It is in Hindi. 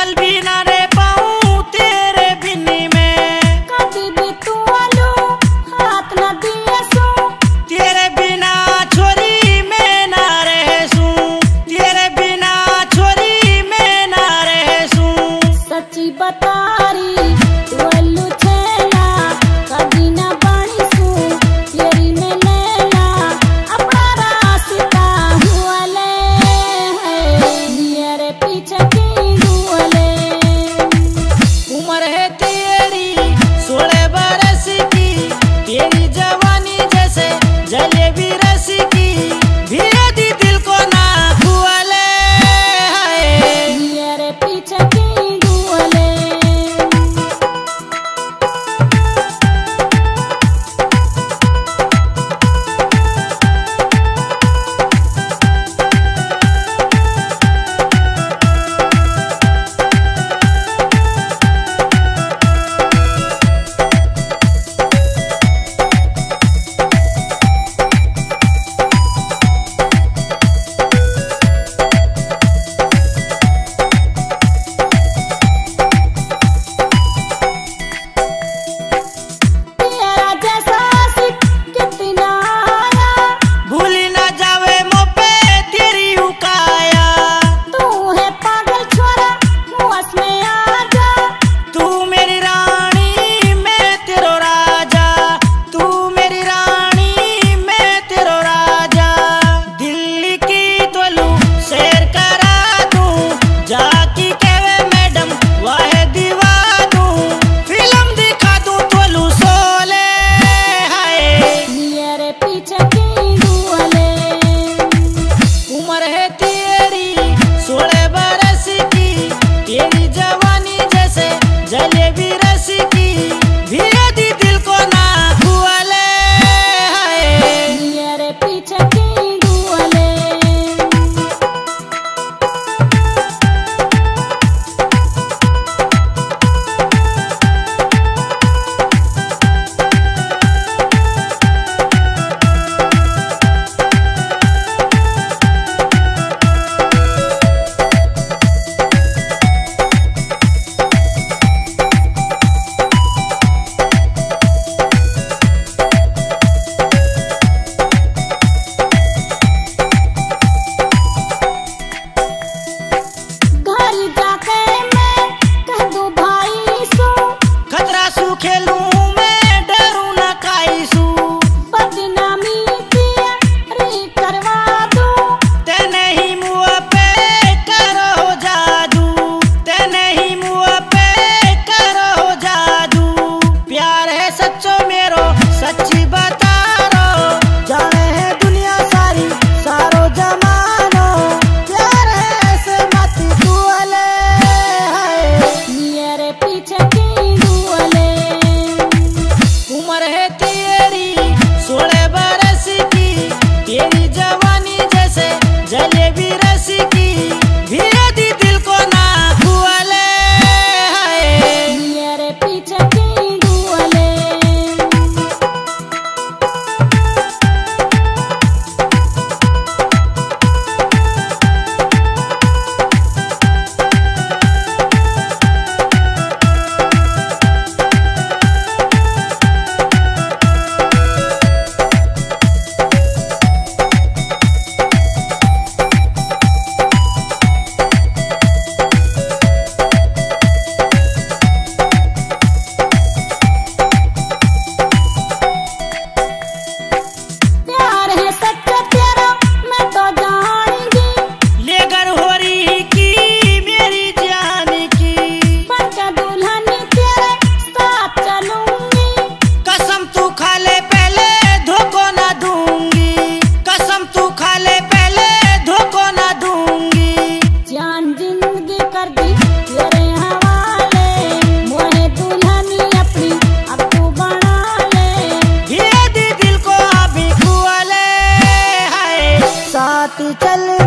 पल भी ना रह पाऊं तेरे बिन में। कभी भी तू आलू हाथ न दिए सू, तेरे बिना छोरी मैं ना रह सूं, तेरे बिना छोरी मैं ना रह सूं। सच्ची बता रही तू अल्लू छेला, कभी न बनी सू तेरी में नैना। अपना रास्ता हुआ ले मेरे पीछे की दुआले। उम्र है तेरी 16 बरस की, तेरी जवानी जैसे जलेबी रस की, धीरे दी दिल को ना हुआ ले मेरे पीछे की दुआले। तेरा जैसा आशिक कितना आया, भूली ना जावे मोपे तेरी उकाया। तू है पागल छोरा मुआस में आजा। तू मेरी रानी मैं तेरो राजा, तू मेरी रानी मैं तेरो राजा। दिल्ली की तोलू शेर करा दूं, जाकी कहवे मैडम वाहे दिवा दूं, फिल्म दिखा दूं तोलू सोले हाय। मेरे पीछे की दुआले। उम्र है तेरी 16 बरस की, तेरी जवानी जैसे जलेबी रस की, धीरे दी दिल को ना हुआ ले मेरे पीछे की दुआले। घर जाके मैं कह दूं भाई सू, खतरा सू खेलूं मैं डरूं न काईसू। बदनामी किया री करवा दूं। ते नहीं मुँह पे करो जादू, ते नहीं मुँह पे करो जादू। प्यार है सच्चो मेरो सच्ची बता रो, जाने है दुनिया सारी सारो जमानो। प्यार है ऐसे मत दुआले मेरे पीछे की दुआले। उम्र है तेरी 16 बरस की, तेरी जवानी जैसे जलेबी रस की, धीरे दी दिल को ना हुआ ले मेरे पीछे की दुआले। प्यार है सच्चा तेरा मैं तो जानूंगी, लेकर हो रही की मेरी जान की। बनकर दुल्हन तेरे साथ चलूंगी। कसम तू खा ले पहले धोखो ना दूंगी, कसम तू खा ले पहले धोखो ना दूंगी। जान जिंदगी कर दी तेरे हवाले, मोहे दुल्हनी अपनी अब तू बना ले। धीरे दी दिल को अभी खुआ ले साथ चल